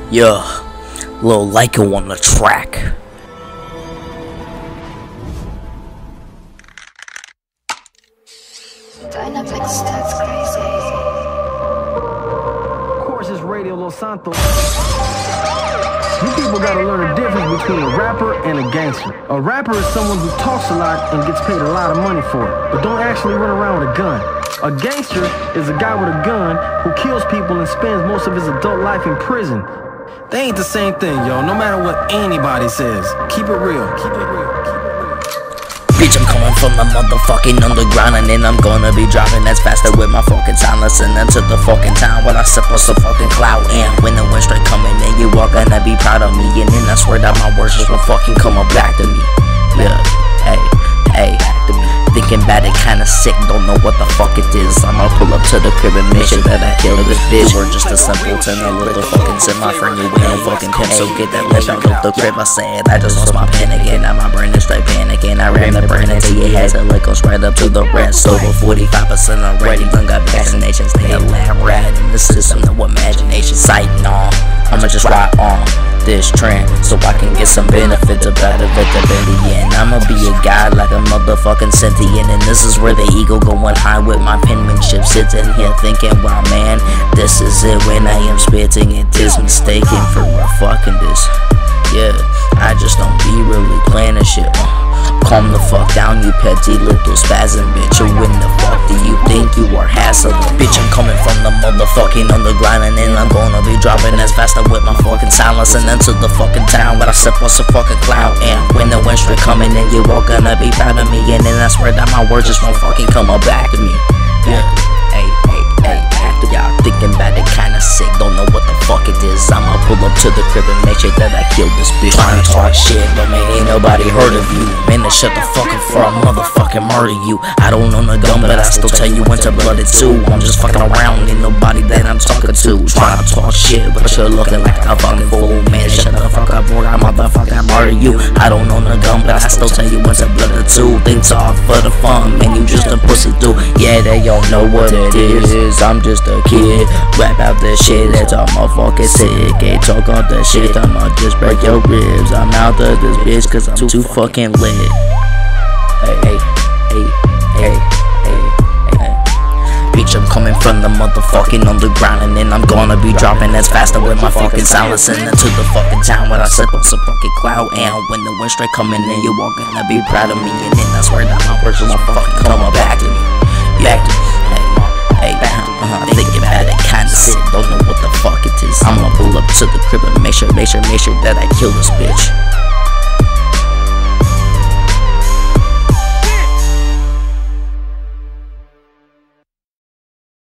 Yeah, Lil Lyco on the track. Dynamic Stats Crazy. Of course, it's Radio Los Santos. You people gotta learn the difference between a rapper and a gangster. A rapper is someone who talks a lot and gets paid a lot of money for it, but don't actually run around with a gun. A gangster is a guy with a gun who kills people and spends most of his adult life in prison. They ain't the same thing, yo, no matter what anybody says. Keep it real, keep it real, keep it real. Bitch, I'm coming from the motherfucking underground, and then I'm gonna be dropping that's faster with my fucking time. Listening to the fucking town when I sip on some fucking cloud. And when the wind straight coming in, you all gonna be proud of me. And then I swear that my words just will fucking come up back to me. Yeah, hey, thinking about it kinda sick, don't know what the fuck it is. I'ma pull up to the crib and make sure that I kill this bitch. We're just a simpleton, a little fucking semi friend. You ain't no fucking pimp, so get that lip out of the crib. I said I just lost my pen again, now my brain is straight panicking. I ran the brain until your head to lick goes right up to the rest. Over 45% already done got vaccinations. They a lab rat in the system, no imagination. Sighting on, I'ma just ride on this trend so I can get some benefits about it at the very end. I'ma be a guy like a motherfucking sentient, and this is where the ego going high with my penmanship. Sitting here thinking, wow man, this is it when I am spitting. It is mistaken for a fucking this. Yeah, I just don't be really playing this shit. Calm the fuck down, you petty little spasm bitch. Or when the fuck do you think you are hassling? Bitch, I'm coming from the motherfucking underground, and then I'm gonna be dropping as faster with my fucking silence. And into the fucking town when I step on some fucking cloud. And when the wind straight coming in, you all gonna be proud of me. And then I swear that my words just won't fucking come up back to me. Yeah, hey, after y'all thinking about it kinda sick, don't know what the fuck it is. I'ma pull up to the crib and make sure that I kill this bitch. Trying to talk shit, but man, ain't nobody heard of you. Man, to shut the fuck up for a motherfucking murder you. I don't own a gun, but I still tell you when to blood it too. I'm just fucking around, ain't nobody that I'm talking to. Trying to talk shit, but you're looking like a fucking fool. Man, shut the fuck up or I motherfucking murder you. I don't own a gun, but I still tell you when to blood it too. Think talk for the fun, man, you just a pussy too. Yeah, they don't know what it is. I'm just a kid, rap out the shit that's all motherfucking sick. Ain't talk on the shit, I'ma just break your ribs. I'm out of this bitch cause I'm too fucking lit. Hey. Bitch, I'm coming from the motherfucking underground, and then I'm gonna be dropping as faster with my fucking silence. And into the fucking town when I slip on some fucking cloud. And when the wind straight coming in, you all gonna be proud of me. And then I swear that my words won't fucking come up back to me. Back to me. Thinking about it kinda sick, don't know what the fuck it is. I'ma pull up to the crib and make sure that I kill this bitch.